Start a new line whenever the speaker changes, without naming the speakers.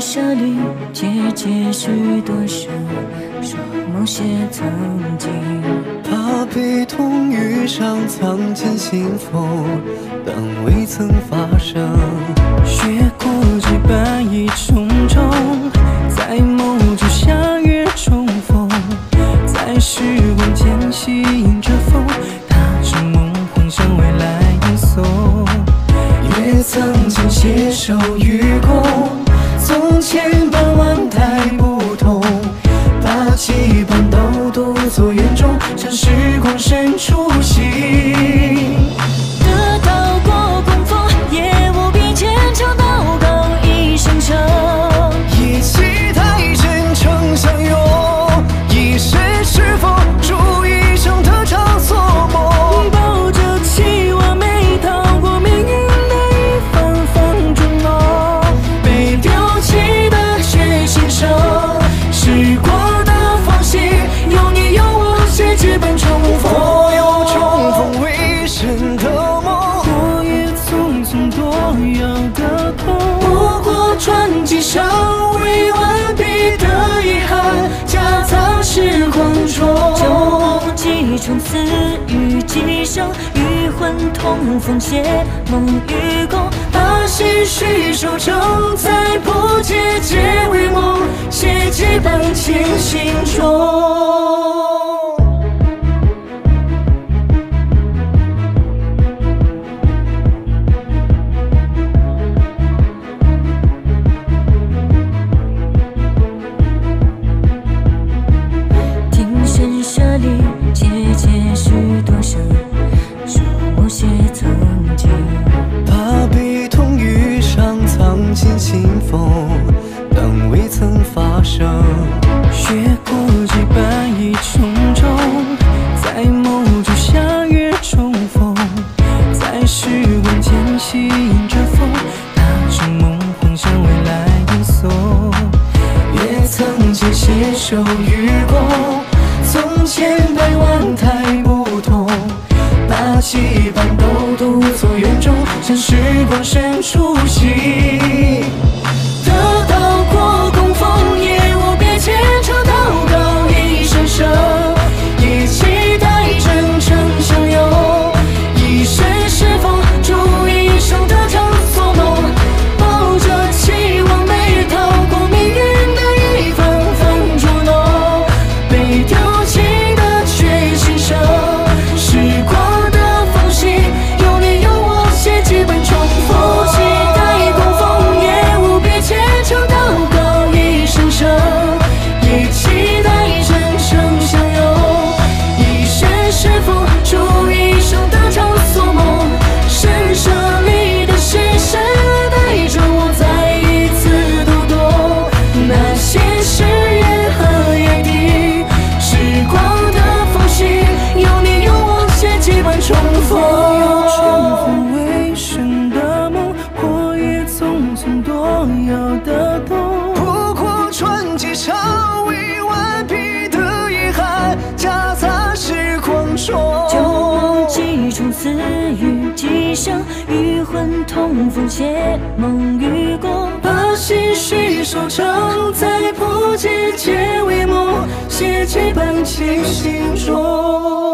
舍离，结许多生，说某些曾经。
怕悲痛遇上藏进心缝，但未曾发生。
越过几百亿重重，在某处相约重逢，在时光间吸引着风，踏着梦幻向未来迎送。
也曾经携手与共，从前般万态不同，把羁绊都独坐园中，向时光深处行。
得到过供奉，也无比虔诚祷告一声声，
一起太真诚相拥，一生是否祝一生的场所梦？
抱着期望没逃过命运的一番番捉弄，
被丢弃的却新生，时光的缝隙，有你有我，写剧本重逢。我有重逢未深的梦，
过也匆匆多要的痛。
不过传记上未完毕的遗憾，夹杂时光中。
旧梦几重似雨几生，与魂同风携梦与共。
把心绪收成，在不结结为梦，写剧本进心中。
挺身舍离，结许多生，说某些曾经。
怕悲痛遇上藏进心缝，但未曾发生。
越过几百亿重重，在某处相约重逢，在时光间吸引着风，踏着梦幻向未来迎送。
也曾经携手与共，从前百万态不同，把羁绊都独坐园中，向时光深处行。得到过供奉，也无比虔诚祷告一声声，也期待真诚相拥，一生是否祝一生的场所梦？抱着期望没逃过命运的一番番捉弄，被丢弃的却新生，时光的缝隙，有你有我，写剧本重逢。期待供奉，也无比虔诚祷告一声声，也期待真诚相拥，一生是否祝一生的场所梦？深舍离的是谁带着我再一次读懂那些誓言和约定？时光的缝隙，有你有我，写剧本重逢。
重逢未深的梦，过也匆匆多要的痛。
不过传记上未完毕的遗憾，夹杂时光中。
旧梦几重似雨几生，与魂同风携梦与共。
把心绪收成，在不结结为梦，写剧本进心中。